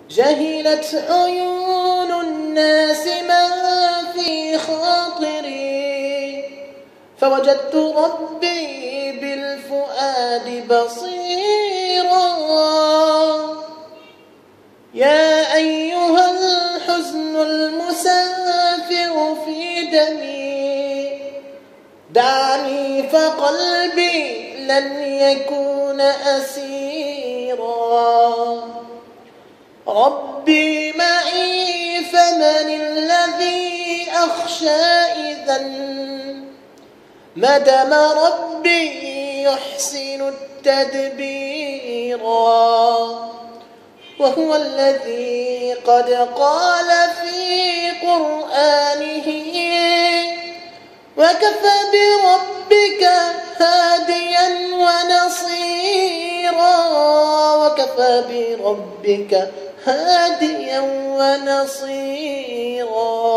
جهلت عيون الناس ما في خاطري، فوجدت ربي بالفؤاد بصيرا. يا أيها الحزن المسافر في دمي، دعني فقلبي لن يكون أسيرا. ربي معي فمن الذي أخشى إذن، ما دام ربي يحسن التدبير. وهو الذي قد قال في قرآنه وكفى بربك هاديا ونصيرا. وكفى بربك هاديا ونصيرا.